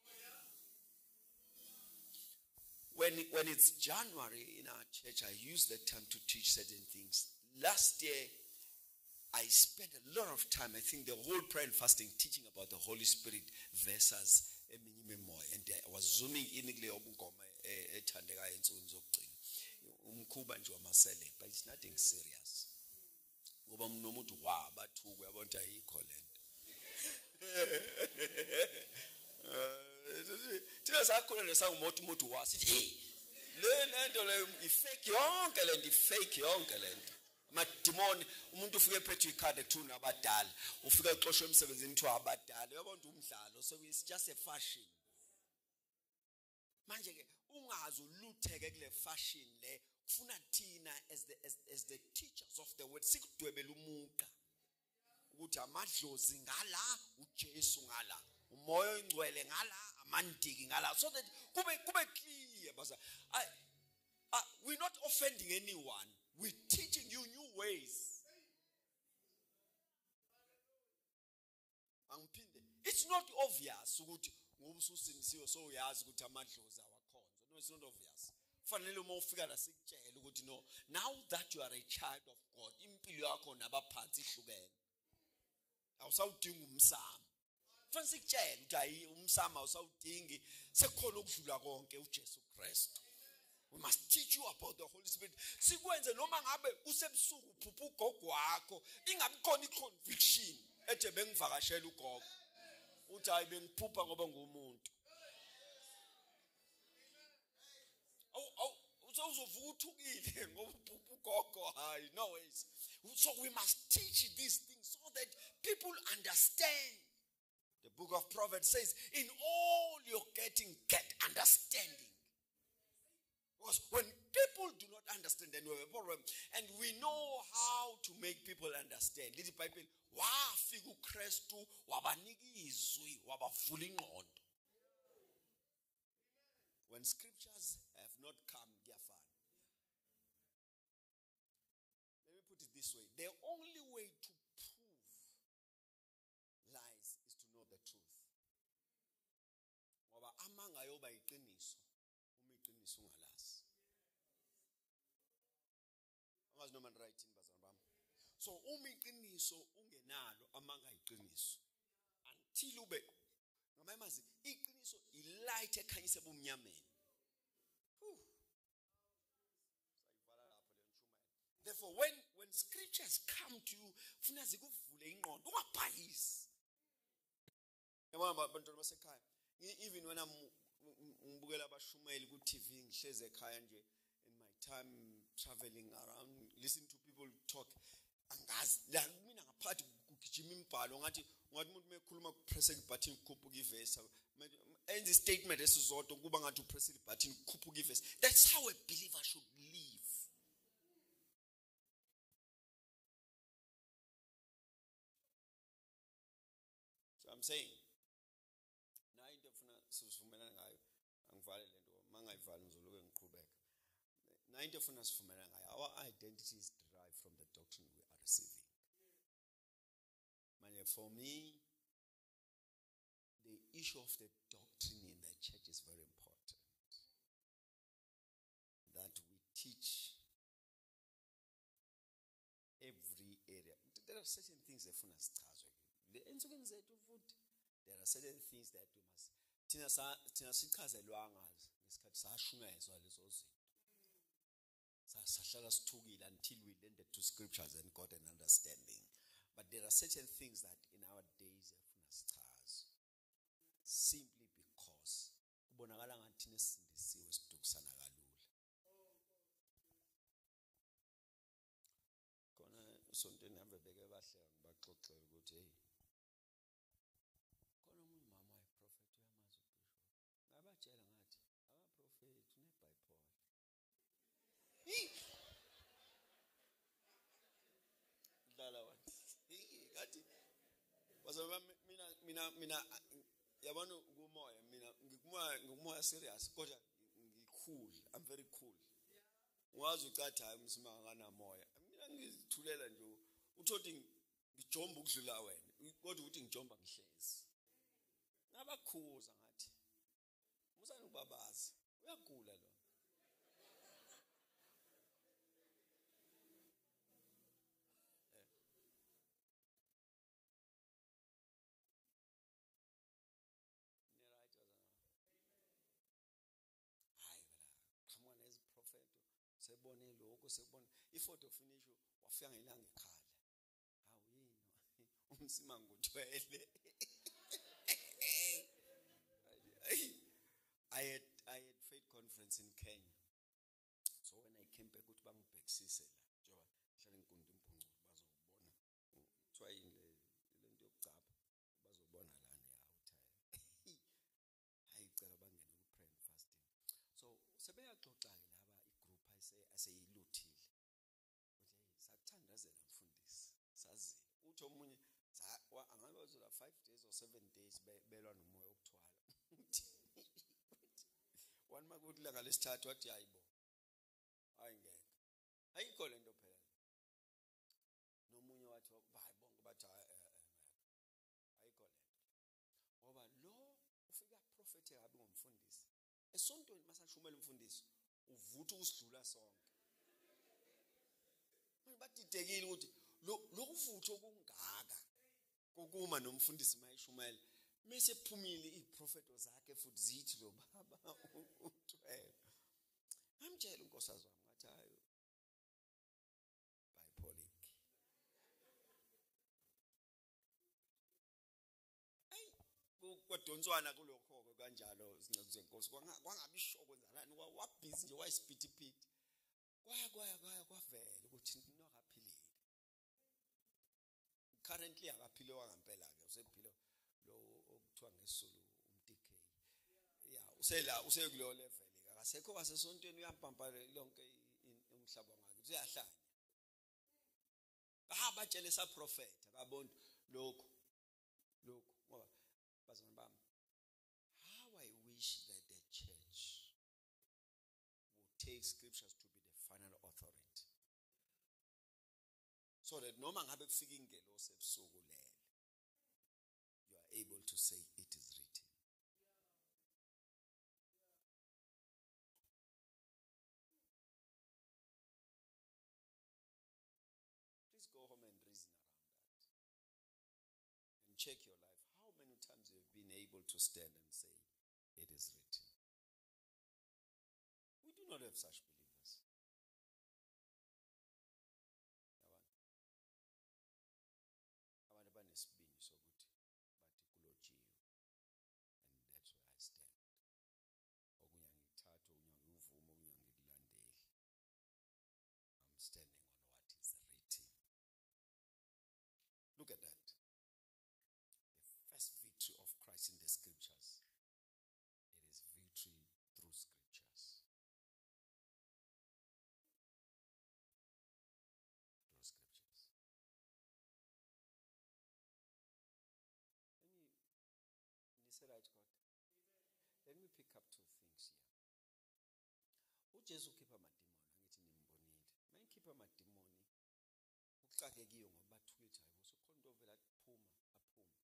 When, when it's January in our church, I use that time to teach certain things. Last year, I spent a lot of time, I think the whole prayer and fasting, teaching about the Holy Spirit versus eminye imimoya. And I was zooming in kule obungoma ethandeka ensukwini zokugcina. Umkhuba nje wamasele, but it's nothing serious. Ngoba nomuntu wa bathu uyabona ayikho lento. Thina sakhona lesangumoto umuntu wasithi hey le lento le ifake yonke lento ifake yonke lento madimoni umuntu ufike ephethe ikhadi ekuthuna abadala ufika exoshwe emsebenzini kuthiwa abadala uyabona umdlalo so it's just a fashion manje ke ungazi ulutheke kule fashion le kufuna thina as the as, as the teachers of the word sikudwebela umuqa ukuthi amadlozi ngala uJesu ngala umoya oyingcwele ngala amandiki ngala so that kube kube clear basa I, I we're not offending anyone, we're teaching you new ways. Angiphinde it's not obvious ukuthi ngoba ususinisiwe so uyazi ukuthi amadlozi awakhonza. No, it's not obvious. Fanele uma ufika la sikutshela ukuthi no, now that you are a child of God impilo yakho nabaphansi ihlukene awusawudinga umsamo. Fanele sikutshela ukuthi hayi umsamo awusawudingi sekhona ukudlula konke uJesu Kristu. We must teach you about the Holy Spirit. Sikwenze noma ngabe usebusuku uphupha ugogo wakho ingabe khona iconviction ethe bengivakashela ugogo uthi hayi bengiphupha ngoba ngumuntu. Aw aw uzovuka uthukile ngoba uphupha ugogo hayi no ways. So we must teach these things so that people understand. The book of Proverbs says, in all you're getting, get understanding. Because when people do not understand, then we have a problem. And we know how to make people understand. Little Bible, wafika uKristu wabanika izwi wabavula ingqondo. When scriptures have not come, kuyafana. Let me put it this way. The only way to prove lies is to know the truth. Ngoba amanga yoba iqiniso, uma iqiniso ungalazi. Angazi noma writing bazana bami. So uma iqiniso ungenalo amanga iqiniso. Until ube ngamazi iqiniso ilight ekhanyisa ebumnyameni. Therefore, when, when scriptures come to you, funa zikuvule ingqondo ungabhayisi. Even when I'm ngibukela abashumeli ku T V ngihleze ekhaya nje in my time traveling around listen to people talk angazi la mina ngaphathi kugijima imbhalo ngathi ngathi umuntu mekhuluma ku press button kukhuphuka ivesi enze statement esizodwa kuba ngathi u press button kukhuphuka ivesi. That's how a believer should live. So I'm saying na into efuna sivumelana ngayo angivale lento mangayivali ngizoloke ngiqhubeka. Na into efuna sivumelana ngayo our identity is derived from the doctrine we are receiving. Manje for me the issue of the doctrine in the church is very important. That we teach every area. There are certain things efuna sichazwe. Ensukwini zethu futhi there are certain things that we must thina sa thina sichazelwanga ngesikhathi sashungezwa lezo zinto sahlala sithukile until we learned to scriptures and got an understanding. But there are certain things that in our days efuna sichaze simply because kubonakala ngathi thina sindisiwe sidukisana kalula. Khona usontweni hambe beke bahle ngibaxoxela ukuthi hey abatshela ngathi abaprofeti neBhayibheli dlala wathi ngathi bazama mina mina mina yabona kumoya mina ngikumoya ngikumoya serious kodwa ngicool. I'm very cool. Wazi ucatha umsimanga kana moya mina ngizithulela nje uthothi ngijomba ukudlula wena kodwa ukuthi ngijomba ngihlezi ngabakhuza ngathi musani ukubabaza uyagula lo prophet sebone lokho sebone ifoto finish wafika ngelanga ekhala hawu yini umsima nguthwele I had I had faith conference in Kenya, so when I came back uthi bangibhekisise la njengoba hlala inkundla impuncu bazobona kuthiwa yini le nto yokucapha bazobona lana ya uthaya ayicela bangene ku prayer and fasting. So sebeyaxoxa ke laba igroup ayise aseyiluthile uthi hey sakuthandazela mfundisi sazile uthi omunye angabe wazola five days or seven days belwa nomoya okuthwala one makuthi la ngalesithathu wathi hayibo ayingeke ayikho lento phela nomunye wathi hayi bonke bathi ayikho lento ngoba lo ufika prophet yabi ngomfundisi esontweni masashumela umfundisi uvutha ukusidlula sonke manje batidekile ukuthi lo lokuvutha okungaka kokuma nomfundisi mayishumela mase phumile iprofeto zakhe futhi zithi lo baba uthwele amtshela unkosazana wami ngathi hayo bipolic ay kwadonswana kulokho kanjalo izinceku zenkosi kwangabi shoko kwenzalani wabhizi nje wayisipitipiti kwaya kwaya kwaya kwavela ukuthi nokaphilile currently akaphile wangampela ke usephile lo okuthiwa ngesizulu umTK yeah usela usekuleyo level akasekho wasesontweni uyampampa lonke umhlaba ngakhe uyahlanya bahamba tshele sa prophet akabona lokho lokho ngoba bazana bami how I wish that the church would take scriptures to be the final authority so that noma ngabe kufika ingelosi ebusuku lele you are able to say it is written. Please go home and reason around that and check your life. How many times you have been able to stand and say it is written? We do not have such believers. Abantu banesibindi sokuthi bathi kulojiwe and that's where I stand. Okunya ngithatha okunya ngivuma okunya ngikulandeli. I'm standing on what is written. Look at that. The first victory of Christ in the scriptures. It is victory through scriptures. Through scriptures. Let me, is it right, God? Let me pick up two things here. uJesu khipha amadimoni angithi nimbonile. Mayikhipha amadimoni ukuxakekiyo ngoba bathukithi hayibo sokhona into ovela aphuma aphuma.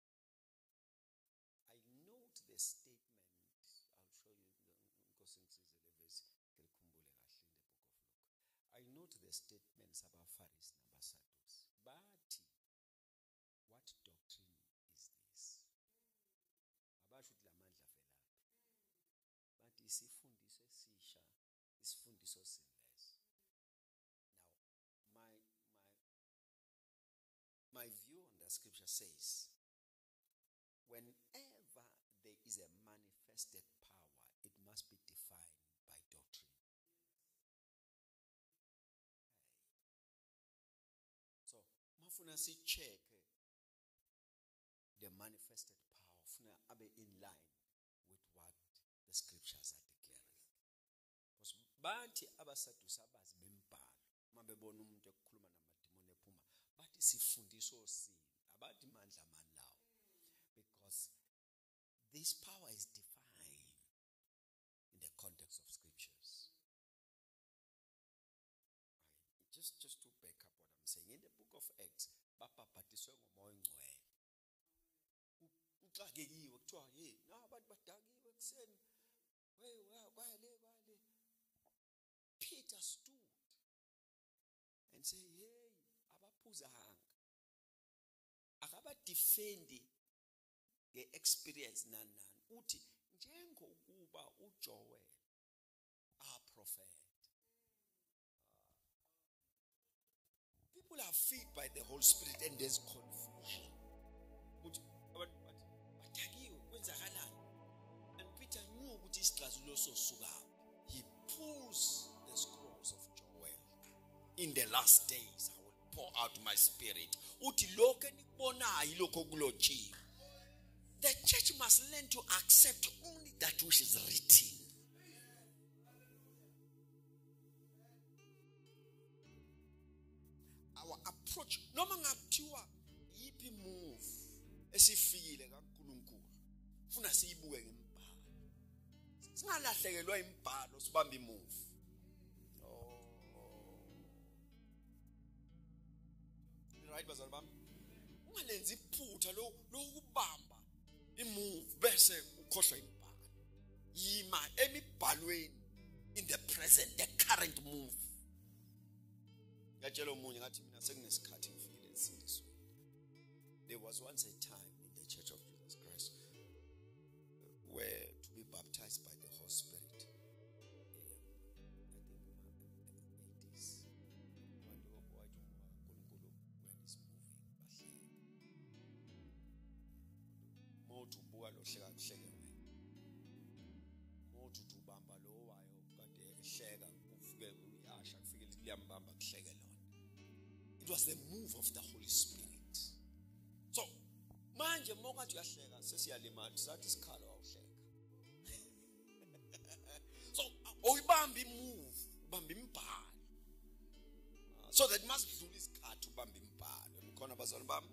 I note the statement. I'll show you because ngisize le verse ngelikhumbule kahle in the book of Luke. I note the statements abaFarisi nabaSadusi. Bathi what doctrine is this? Abasho ukuthi lamandla velaphi. Bathi isifundiso esisha, isifundiso sinless. Now, my my my view on the scripture says, whenever there is a manifested power, it must be defined by doctrine. Hey. So, mafuna si check the manifested power, funa abe in line with what the scriptures are declaring. Because bathi abaSadusi abazi bembhalo mabebona umuntu ekukhuluma namadimoni ephuma bathi sifundiso sini abathi mandla malawo. Because this power is defined in the context of scriptures. Right. Just, just to back up what I'm saying, in the book of Acts, bapaphatiswe ngomoya ongcwele. badakekiwe kuthiwa hey na abantu badakiwe ekseni hey kwale kwale Peter stood and say hey abaphuzanga akaba defendi ngeexperience nani nani uthi njengokuba uJoel a prophet. People are fed by the Holy Spirit and there's confusion. Uthi abantu bathi badakiwe kwenzakalani? And Peter knew ukuthi isixazululo sosuka. He pulls the scrolls of Joel. In the last days I will pour out my spirit. Uthi lokho enikubonayo lokho kulotshiwe. The church must learn to accept only that which is written. Our approach noma ngakuthiwa yipi move esifikile kaNkulunkulu ufuna siyibuke ngembhalo singalahlekelwa imbhalo sibambe imove. Oh right bazali bami ungalenzi iphutha lo lokubamba imove bese ukhohlwa imbhalo yima emibhalweni in the present the current move. Ngiyatshela umunye ngathi mina sekunesikhathi ngifikile esindisweni. There was once a time in the Church of Jesus Christ where to be baptized by the Holy Spirit. Um, I think in the eighties, when the Unkulunkulu when he's moving, bahleka. Motu buka lo hleka kuhleke wena. Motu tubamba lo wayo kade ehleka ufike uyasha kufike liyambamba kuhleke lo. It was the move of the Holy Spirit. So, manje mokathi uyahleka sesiyalimala sathi isikhala awuhleka. So, uyibamba imove, ubamba imbhalo. So that must dlula isikhathi ubamba imbhalo. Ngikhona abazali bami.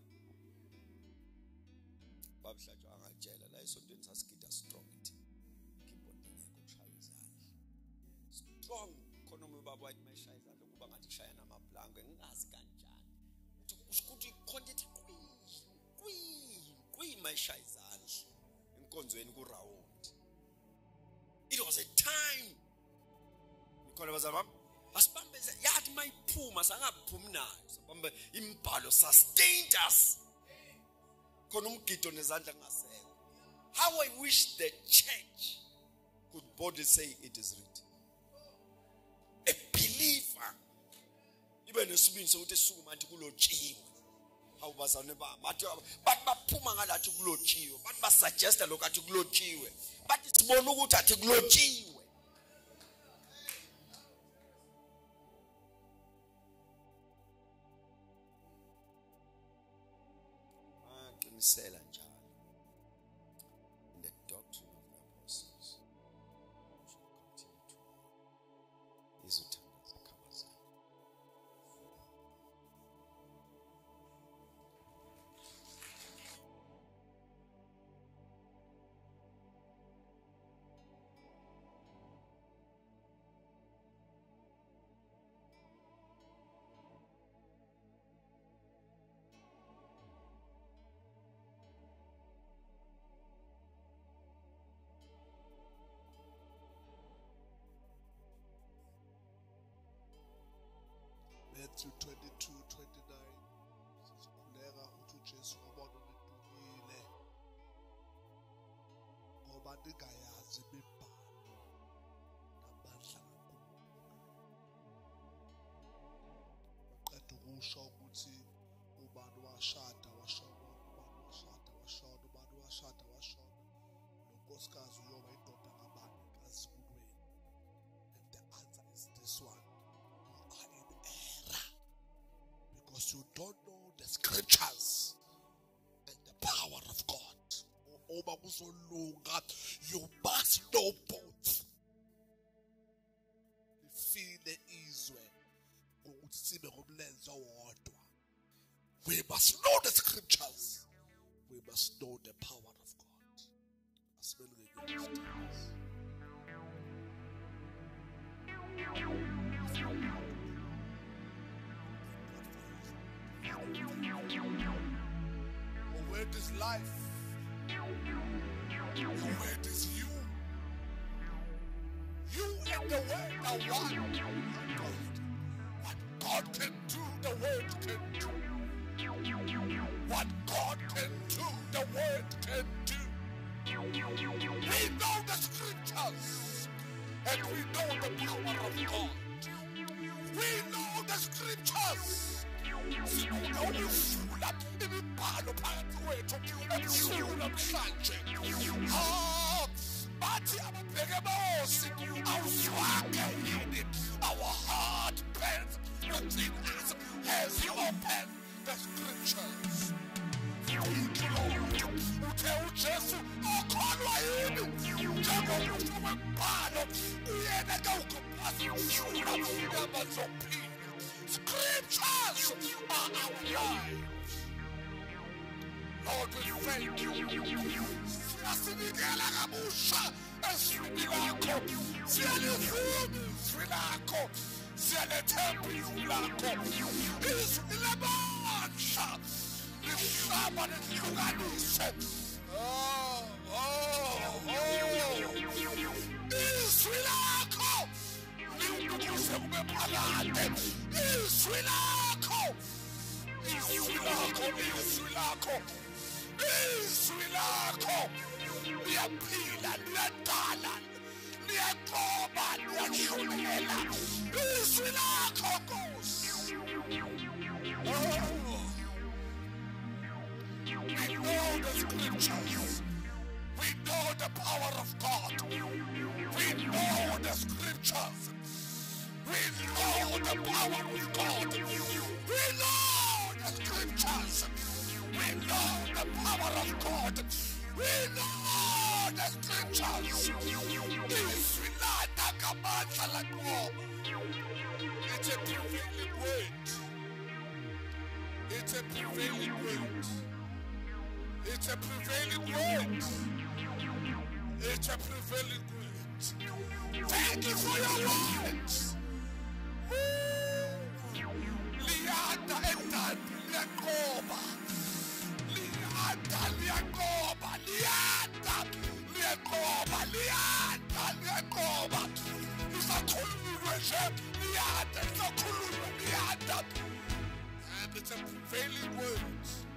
Babhlatshwa angajela la esontweni sasigida strong ithi. Keyboard ngeke ushaya izandla. Strong khona umubaba wathi mayishaya izandla kuba ngathi kushaya namaplanka ngingazi kanjani. Ukuthi content kwi kwi kwi mayishaya izandla enkonzweni ku round. It was a time Nikhona bazali bami asibambe yathi mayiphuma sangaphumi nayo sabambe imbhalo sustained us khona umgido nezandla ngasekho. How I wish the church could boldly say it is written. A believer ibe nesibindi sokuthi esukuma athi kulotshiwe. Awubazane bami bathi bathi baphuma ngalathi kulotshiwe bathi basuggesta lokho athi kulotshiwe bathi sibona ukuthi athi kulotshiwe. Aqinisela njalo in the doctrine of the apostles. We should continue to izothandaza khabazana. Matthew twenty-two twenty-nine sikhuleka uthi uJesu ubona ulidukile ngoba ningayazi imibhalo namandla kaNkulunkulu. Baqeda ukusho ukuthi ubani washada washona ubani washada washona ubani washada washona nonkosikazi uyoba indoda kabani kaZibulweni. And the answer is this one. Because you don't know the scriptures and the power of God. You must know both. We must know the scriptures. We must know the power of God. A word is life. The word is you. You and the word are one. God. What God can do, the word can do. What God can do, the word can do. We know the scriptures and we know the power of God. We know the scriptures. Sikufuna imibhalo phakathi kwethu ebusuku namhlanje. Ah, bathi ababheke bosi awuzwake yini our heart pants within us as you open the scriptures. Uthe uJesu okholwa yini njengomuntu wembhalo uyena kawukuphasula yabazophila. Scriptures are our lives. Lord, we thank you. Siyasinikela kabusha eswini lakho. Siyalivuma izwi lakho. Siyalethemba izwi lakho. Izwi lamandla lihlaba lihlukanise. Oh, oh, oh. Izwi lakho liwukuze ube phakade. Izwi lakho. Izwi lakho, izwi lakho. Izwi lakho liyaphila, liyadala, liyaqoba, liyahlulela. Izwi lakho Nkosi. Oh. We know the scriptures. We know the power of God. We know the scriptures. We know the power of God. We know the scriptures. We know the power of God. We know the scriptures. Izwi lana ngamandla lanqoba. It's a prevailing word. It's a prevailing word. It's a prevailing word. It's a prevailing word. Thank you for your words. Lianda endani liyakoba. Lianda liyakoba. Lianda liyakoba. Lianda liyakoba. Isakhululwe nje. Lianda isakhululwe lianda. And it's a prevailing word.